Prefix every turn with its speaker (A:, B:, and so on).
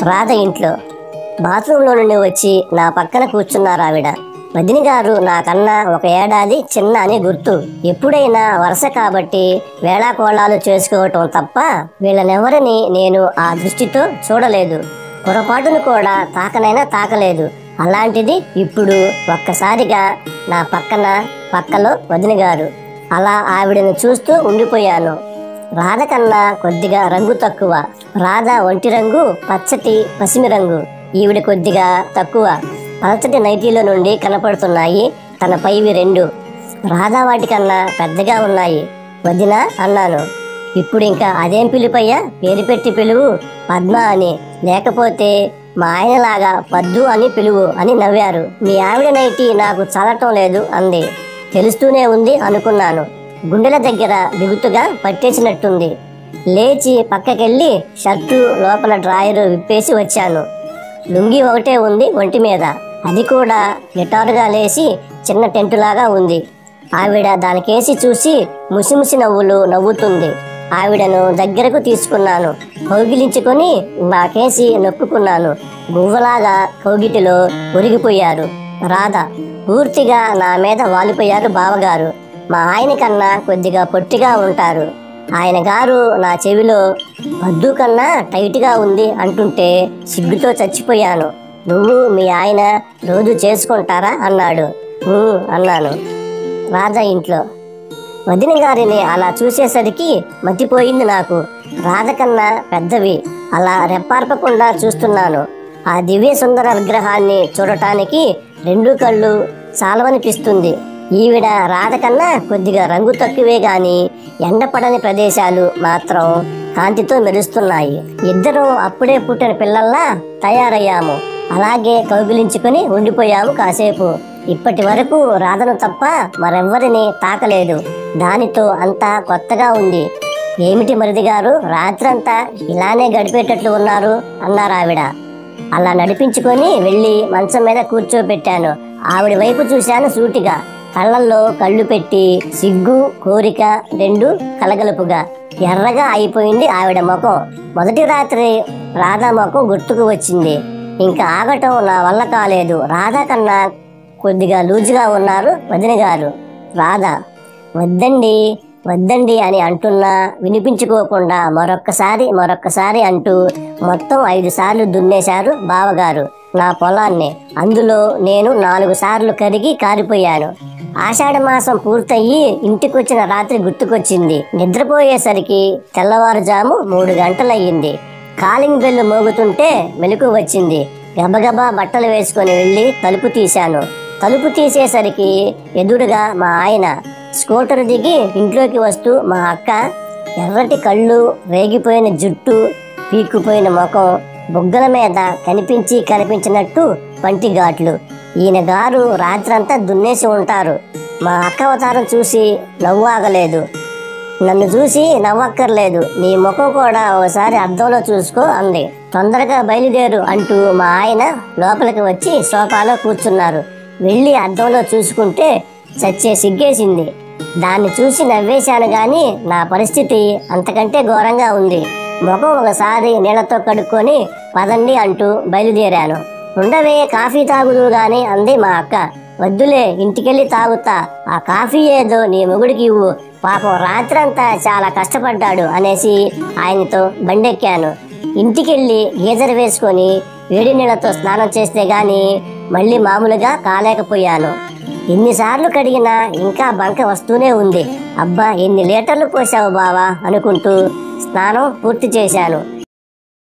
A: రాధ ఇంట్లో బాత్రూంలో నుండి వచ్చి నా పక్కన కూర్చున్నారు ఆవిడ. వదిన గారు నాకన్నా 1 ఏడాది చిన్న అని గుర్తు. ఎప్పుడైనా వరుస కాబట్టి వేళాకోళాలు చేసుకోవటం తప్ప వీళ్ళనెవరిని నేను ఆ దృష్టితో చూడలేదు. పొరపాటును కూడా తాకనైనా తాకలేదు. అలాంటిది ఇప్పుడు ఒక్కసారిగా నా పక్కలో వదిన గారు. అలా ఆవిడను చూస్తూ ఉండిపోయాను. రాధ కన్నా కొద్దిగా రంగు తక్కువ. రాధ ఒంటి రంగు పచ్చటి పసిమి రంగు, ఈవిడ కొద్దిగా తక్కువ. పలచటి నైటీలో నుండి కనపడుతున్నాయి తన పైవి 2. రాధ వాటికన్నా పెద్దగా ఉన్నాయి. వదిన అన్నాను. ఇప్పుడు ఇంకా అదేం పిలుపయ్యా, పేరు పెట్టి పిలువు, పద్మ అని, లేకపోతే మా ఆయనలాగా పద్దు అని పిలువు అని నవ్వారు. మీ ఆవిడ నైటీ నాకు చాలటం లేదు అంది. తెలుస్తూనే ఉంది అనుకున్నాను. గుండెల దగ్గర బిగుతుగా పట్టేసినట్టుంది. లేచి పక్కకెళ్ళి షర్టు లోపల డ్రాయరు విప్పేసి వచ్చాను. లుంగి ఒకటే ఉంది ఒంటి మీద, అది కూడా నిటారుగా లేచి చిన్న టెంటులాగా ఉంది. ఆవిడ దానికేసి చూసి ముసిముసి నవ్వులు నవ్వుతుంది. ఆవిడను దగ్గరకు తీసుకున్నాను. కౌగిలించుకొని నాకేసి నొక్కుకున్నాను. గువ్వలాగా కౌగిటిలో ఒరిగిపోయారు. రాధ పూర్తిగా నా మీద వాలిపోయారు బావగారు. మా ఆయన కన్నా కొద్దిగా పొట్టిగా ఉంటారు. ఆయన గారు నా చెవిలో పద్దు కన్నా టైట్గా ఉంది అంటుంటే సిగ్గుతో చచ్చిపోయాను. నువ్వు మీ ఆయన రోజు చేసుకుంటారా అన్నాడు. అన్నాను. రాధ ఇంట్లో వదిన గారిని అలా చూసేసరికి మతిపోయింది నాకు. రాధ కన్నా పెద్దవి. అలా రెప్పార్పకుండా చూస్తున్నాను. ఆ దివ్య సుందర విగ్రహాన్ని చూడటానికి 2 కళ్ళు చాలవనిపిస్తుంది. ఈవిడ రాధ కన్నా కొద్దిగా రంగు తక్కువే గాని ఎండపడని ప్రదేశాలు మాత్రం కాంతితో మెరుస్తున్నాయి. ఇద్దరం అప్పుడే పుట్టిన పిల్లల్లా తయారయ్యాము. అలాగే కౌగిలించుకొని ఉండిపోయాము కాసేపు. ఇప్పటి వరకు రాధను తప్ప మరెవ్వరిని తాకలేదు. దానితో అంతా కొత్తగా ఉంది. ఏమిటి మరిది గారు, రాత్రంతా ఇలానే గడిపేటట్లు ఉన్నారు అన్నారు ఆవిడ. అలా నడిపించుకొని వెళ్ళి మంచం మీద కూర్చోబెట్టాను. ఆవిడ వైపు చూశాను సూటిగా. కళ్ళల్లో కళ్ళు పెట్టి సిగ్గు కోరిక 2 కలగలుపుగా ఎర్రగా అయిపోయింది ఆవిడ ముఖం. మొదటి రాత్రి రాధా ముఖం గుర్తుకు వచ్చింది. ఇంకా ఆగటం నా వల్ల కాలేదు. రాధా కన్నా కొద్దిగా లూజుగా ఉన్నారు వదిన గారు. రాధ వద్దండి వద్దండి అని అంటున్నా వినిపించుకోకుండా మరొక్కసారి అంటూ మొత్తం 5 సార్లు దున్నేశారు బావగారు నా పొలాన్ని. అందులో నేను 4 సార్లు కరిగి కారిపోయాను. ఆషాఢ మాసం పూర్తయ్యి ఇంటికొచ్చిన రాత్రి గుర్తుకొచ్చింది. నిద్రపోయేసరికి తెల్లవారుజాము 3 గంటలయ్యింది. కాలింగ్ బెల్లు మోగుతుంటే మెలకు వచ్చింది. గబగబా బట్టలు వేసుకొని వెళ్ళి తలుపు తీశాను. తలుపు తీసేసరికి ఎదురుగా మా ఆయన. స్కూటర్ దిగి ఇంట్లోకి వస్తూ మా అక్క. ఎర్రటి కళ్ళు, రేగిపోయిన జుట్టు, పీక్కుపోయిన ముఖం, బుగ్గల మీద కనిపించినట్టు పంటి ఘాట్లు. ఈయన గారు రాత్రంతా దున్నేసి ఉంటారు. మా అక్క అవతారం చూసి నవ్వు ఆగలేదు. నన్ను చూసి నవ్వక్కర్లేదు, నీ ముఖం కూడా ఒకసారి అద్దంలో చూసుకో అంది. తొందరగా బయలుదేరు అంటూ మా ఆయన లోపలికి వచ్చి సోఫాలో కూర్చున్నారు. వెళ్ళి అద్దంలో చూసుకుంటే చచ్చే సిగ్గేసింది. దాన్ని చూసి నవ్వేశాను గాని నా పరిస్థితి అంతకంటే ఘోరంగా ఉంది. ముఖం ఒకసారి నీళ్లతో కడుక్కొని పదండి అంటూ బయలుదేరాను. ఉండవే, కాఫీ తాగుదు గాని అంది మా అక్క. వద్దులే, ఇంటికెళ్ళి తాగుతా. ఆ కాఫీ ఏదో నీ మొగుడికి ఇవ్వు, పాపం రాత్రంతా చాలా కష్టపడ్డాడు అనేసి ఆయనతో బండెక్కాను. ఇంటికెళ్ళి గీజర్ వేసుకొని వేడి నీళ్లతో స్నానం చేస్తే గాని మళ్ళీ మామూలుగా కాలేకపోయాను. ఎన్నిసార్లు కడిగినా ఇంకా బంక వస్తూనే ఉంది. అబ్బా, ఎన్ని లీటర్లు పోసావు బావా అనుకుంటూ స్నానం పూర్తి చేశాను.